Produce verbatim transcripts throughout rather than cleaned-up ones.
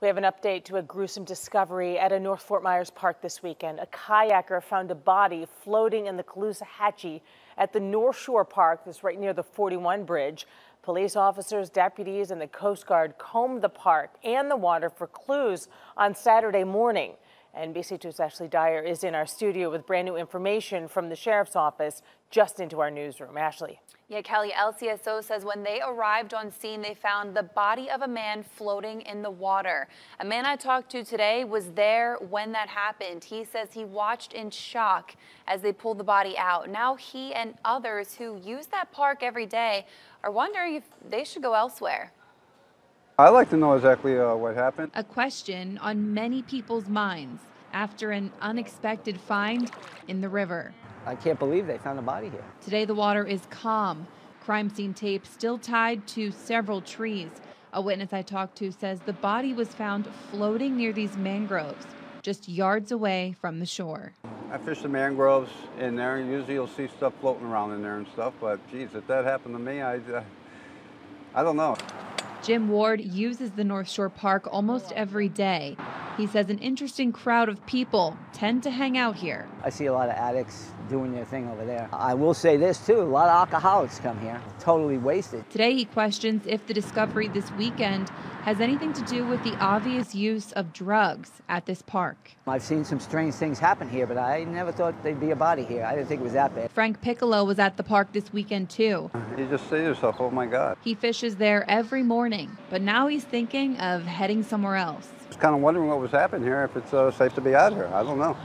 We have an update to a gruesome discovery at a North Fort Myers park this weekend. A kayaker found a body floating in the Caloosahatchee at the North Shore Park. That's right near the forty-one bridge. Police officers, deputies, and the Coast Guard combed the park and the water for clues on Saturday morning. N B C two's Ashley Dyer is in our studio with brand new information from the sheriff's office just into our newsroom. Ashley. Yeah, Kelly, L C S O says when they arrived on scene, they found the body of a man floating in the water. A man I talked to today was there when that happened. He says he watched in shock as they pulled the body out. Now he and others who use that park every day are wondering if they should go elsewhere. I'd like to know exactly uh, what happened. A question on many people's minds after an unexpected find in the river. I can't believe they found a body here. Today the water is calm. Crime scene tape still tied to several trees. A witness I talked to says the body was found floating near these mangroves, just yards away from the shore. I fish the mangroves in there. Usually you'll see stuff floating around in there and stuff, but geez, if that happened to me, I, uh, I don't know. Jim Ward uses the North Shore Park almost every day. He says an interesting crowd of people tend to hang out here. I see a lot of addicts doing their thing over there. I will say this too, a lot of alcoholics come here, totally wasted. Today he questions if the discovery this weekend has anything to do with the obvious use of drugs at this park. I've seen some strange things happen here, but I never thought there'd be a body here. I didn't think it was that bad. Frank Piccolo was at the park this weekend too. You just say to yourself, oh my God. He fishes there every morning, but now he's thinking of heading somewhere else. I was kind of wondering what was happening here, if it's uh, safe to be out here. I don't know.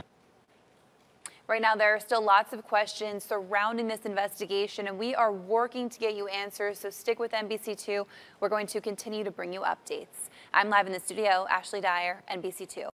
Right now, there are still lots of questions surrounding this investigation, and we are working to get you answers, so stick with N B C two. We're going to continue to bring you updates. I'm live in the studio, Ashley Dyer, N B C two.